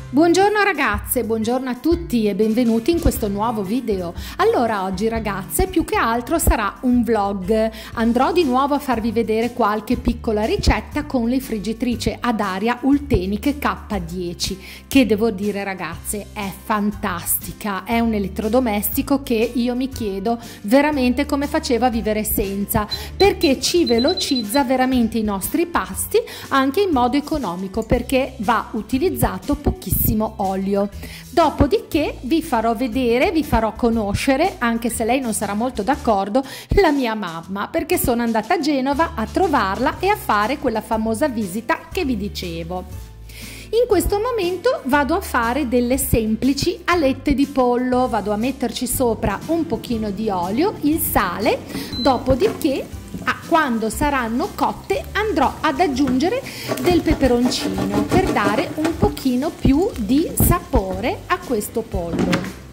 Buongiorno ragazze, buongiorno a tutti e benvenuti in questo nuovo video. Allora oggi ragazze più che altro sarà un vlog, andrò di nuovo a farvi vedere qualche piccola ricetta con le friggitrici ad aria Ultenic K10 che devo dire ragazze è fantastica, è un elettrodomestico che io mi chiedo veramente come faceva a vivere senza, perché ci velocizza veramente i nostri pasti anche in modo economico perché va utilizzato pochissimo olio. Dopodiché vi farò vedere, vi farò conoscere, anche se lei non sarà molto d'accordo, la mia mamma, perché sono andata a Genova a trovarla e a fare quella famosa visita che vi dicevo. In questo momento vado a fare delle semplici alette di pollo, vado a metterci sopra un pochino di olio, il sale, dopodiché quando saranno cotte andrò ad aggiungere del peperoncino per dare un pochino più di sapore a questo pollo.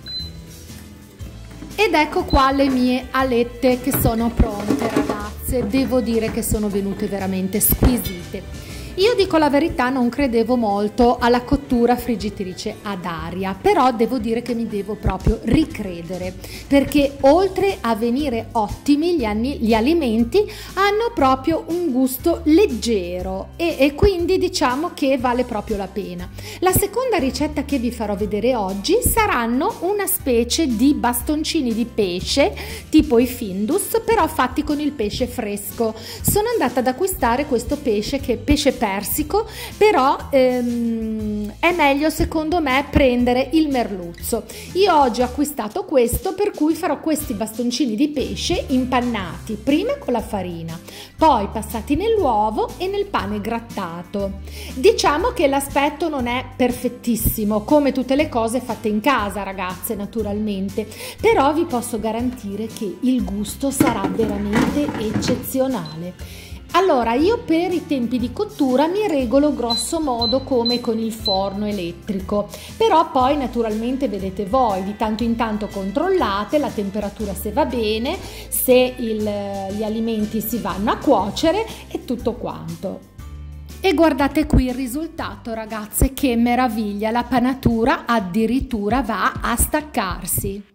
Ed ecco qua le mie alette che sono pronte ragazze, devo dire che sono venute veramente squisite. Io dico la verità, non credevo molto alla cottura friggitrice ad aria, però devo dire che mi devo proprio ricredere, perché oltre a venire ottimi gli alimenti hanno proprio un gusto leggero e quindi diciamo che vale proprio la pena. La seconda ricetta che vi farò vedere oggi saranno una specie di bastoncini di pesce tipo i Findus, però fatti con il pesce fresco. Sono andata ad acquistare questo pesce che è pesce persico, però è meglio secondo me prendere il merluzzo. Io oggi ho acquistato questo, per cui farò questi bastoncini di pesce impannati prima con la farina, poi passati nell'uovo e nel pane grattato. Diciamo che l'aspetto non è perfettissimo come tutte le cose fatte in casa ragazze, naturalmente, però vi posso garantire che il gusto sarà veramente eccezionale. Allora, io per i tempi di cottura mi regolo grosso modo come con il forno elettrico, però poi naturalmente vedete voi, di tanto in tanto controllate la temperatura se va bene, se gli alimenti si vanno a cuocere e tutto quanto. E guardate qui il risultato ragazze, che meraviglia, la panatura addirittura va a staccarsi.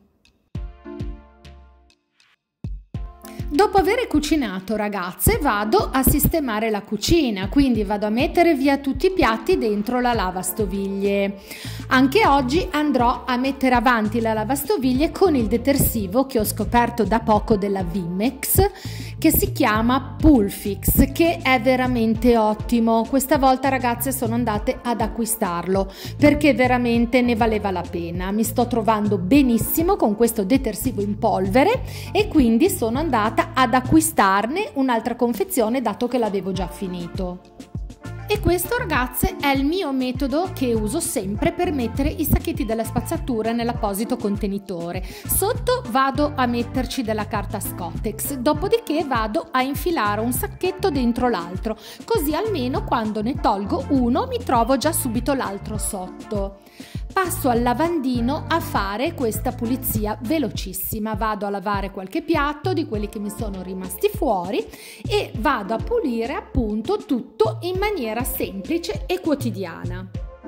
Dopo aver cucinato ragazze vado a sistemare la cucina, quindi vado a mettere via tutti i piatti dentro la lavastoviglie. Anche oggi andrò a mettere avanti la lavastoviglie con il detersivo che ho scoperto da poco della Vimex, che si chiama Pulfix, che è veramente ottimo. Questa volta ragazze sono andate ad acquistarlo perché veramente ne valeva la pena. Mi sto trovando benissimo con questo detersivo in polvere e quindi sono andata ad acquistarne un'altra confezione dato che l'avevo già finito. E questo ragazze è il mio metodo che uso sempre per mettere i sacchetti della spazzatura nell'apposito contenitore. Sotto vado a metterci della carta Scottex, dopodiché vado a infilare un sacchetto dentro l'altro, così almeno quando ne tolgo uno mi trovo già subito l'altro sotto. Passo al lavandino a fare questa pulizia velocissima, vado a lavare qualche piatto di quelli che mi sono rimasti fuori e vado a pulire appunto tutto in maniera semplice e quotidiana.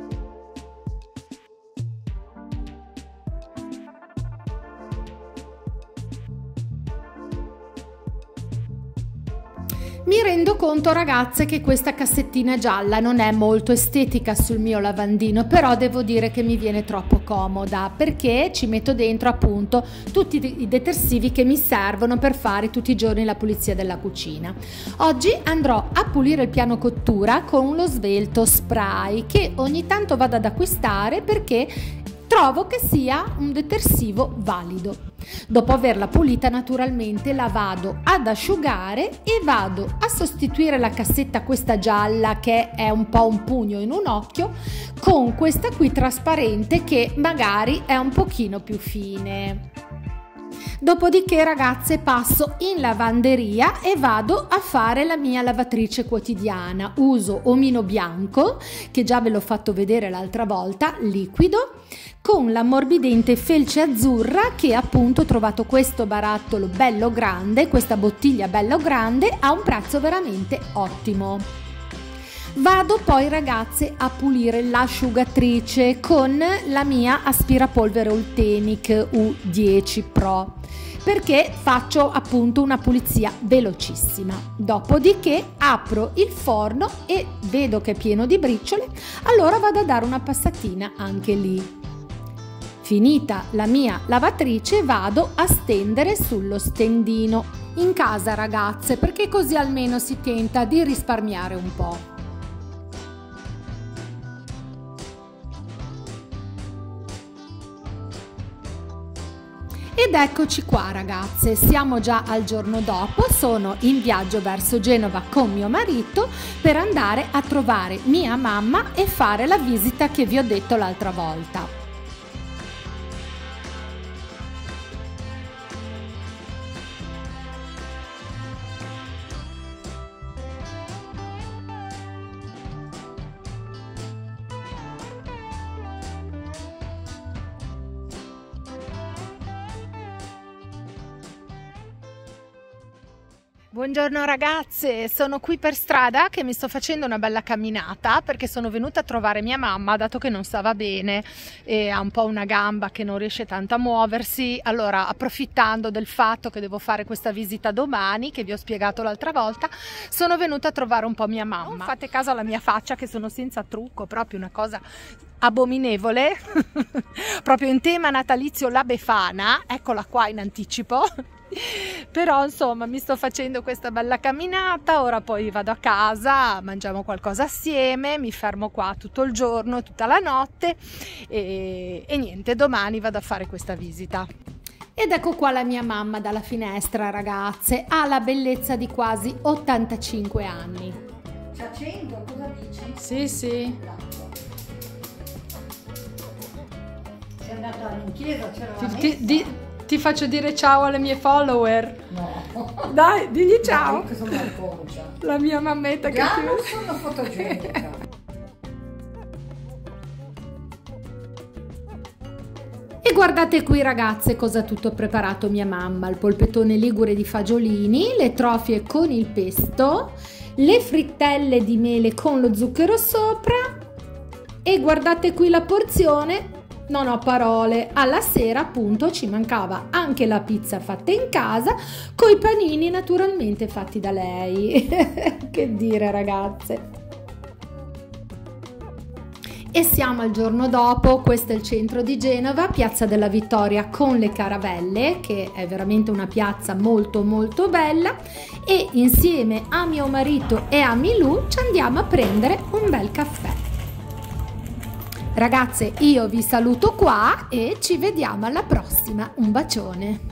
Mi rendo conto ragazze che questa cassettina gialla non è molto estetica sul mio lavandino, però devo dire che mi viene troppo comoda perché ci metto dentro appunto tutti i detersivi che mi servono per fare tutti i giorni la pulizia della cucina. Oggi andrò a pulire il piano cottura con lo svelto spray che ogni tanto vado ad acquistare perché trovo che sia un detersivo valido. Dopo averla pulita naturalmente la vado ad asciugare e vado a sostituire la cassetta questa gialla che è un po' un pugno in un occhio con questa qui trasparente che magari è un pochino più fine. Dopodiché ragazze passo in lavanderia e vado a fare la mia lavatrice quotidiana. Uso omino bianco che già ve l'ho fatto vedere l'altra volta, liquido, con l'ammorbidente felce azzurra che appunto ho trovato questo barattolo bello grande, questa bottiglia bello grande a un prezzo veramente ottimo. Vado poi, ragazze, a pulire l'asciugatrice con la mia aspirapolvere Ultenic U10 Pro, perché faccio appunto una pulizia velocissima. Dopodiché apro il forno e vedo che è pieno di briciole, allora vado a dare una passatina anche lì. Finita la mia lavatrice vado a stendere sullo stendino in casa, ragazze, perché così almeno si tenta di risparmiare un po'. Ed eccoci qua, ragazze, siamo già al giorno dopo, sono in viaggio verso Genova con mio marito per andare a trovare mia mamma e fare la visita che vi ho detto l'altra volta. Buongiorno ragazze, sono qui per strada che mi sto facendo una bella camminata perché sono venuta a trovare mia mamma, dato che non stava bene e ha un po' una gamba che non riesce tanto a muoversi. Allora, approfittando del fatto che devo fare questa visita domani, che vi ho spiegato l'altra volta, sono venuta a trovare un po' mia mamma. Non fate caso alla mia faccia, che sono senza trucco, proprio una cosa abominevole, proprio in tema natalizio, la Befana, eccola qua in anticipo. Però insomma mi sto facendo questa bella camminata, ora poi vado a casa, mangiamo qualcosa assieme, mi fermo qua tutto il giorno, tutta la notte e niente, domani vado a fare questa visita. Ed ecco qua la mia mamma dalla finestra, ragazze, ha la bellezza di quasi 85 anni. C'è 100, cosa dici? Sì, sì. Sei andata in chiesa, c'era la messa? Ti faccio dire ciao alle mie follower. No. Dai, digli ciao. Dai, che sono malconcia. La mia mammetta che Già ti... non sono fotogenica. E guardate qui, ragazze, cosa ha tutto preparato mia mamma: il polpettone ligure di fagiolini, le trofie con il pesto, le frittelle di mele con lo zucchero sopra e guardate qui la porzione. Non ho parole. Alla sera appunto ci mancava anche la pizza fatta in casa, coi panini naturalmente fatti da lei. Che dire, ragazze. E siamo al giorno dopo, questo è il centro di Genova, Piazza della Vittoria con le caravelle, che è veramente una piazza molto molto bella, e insieme a mio marito e a Milù ci andiamo a prendere un bel caffè. Ragazze, io vi saluto qua e ci vediamo alla prossima. Un bacione!